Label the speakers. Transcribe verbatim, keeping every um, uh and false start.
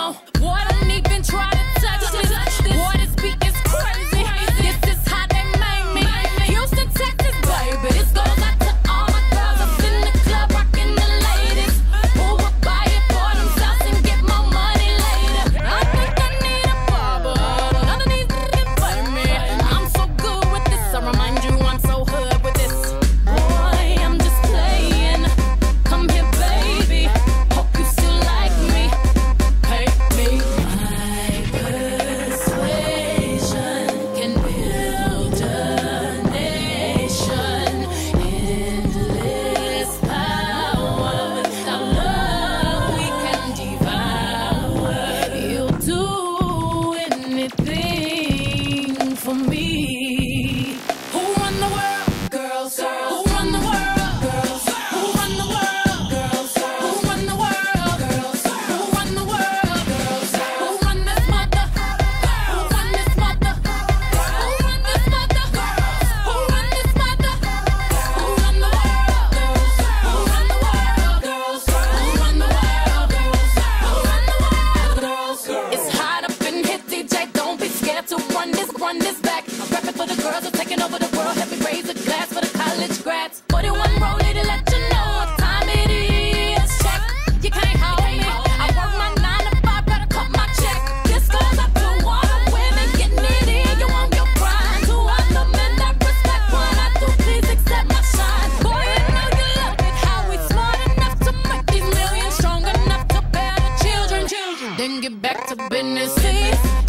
Speaker 1: no. Boy, don't even try to touch this. Boy, this beat is crazy. This is how they made me. Houston, Texas, baby. This goes out to all my girls up in the club, rocking the ladies. Who would buy it for themselves and get more money later? I think I need a barber. None of these can buy me. I'm so good with this. I remind you I'm so hood with this. Boy, I'm just playing. Come here, baby. Hope you still like me. Pay me. My persuasion can build a nation. Endless power. Without love, we can devour. You'll do anything for me. Who run the world? Girls. Who run the world? Girls. Who run the world? Girls. Who run the world? Girls. Who run the world? Girls. Who run this mother? Who run this mother? Who run this mother? Who run this mother? Who run the world? Girls. Who run the world? Girls. Who run the world? Girls. Who run the world? Girls. It's hot up in here, D J. Don't be scared to run this, run this back. I'm rapping for the girls who are taking over the world. Help me raise a glass for the college grads. forty-one rollie to let you know what time it is. Check, you can't hold me. I work my nine to five, better cut my check. This goes up to all the women getting it in. You want your grind. To all the men that respect what I do, please accept my shine. Boy, you know you love it. How we smart enough to make these millions, strong enough to bear the children. Then get back to business. See?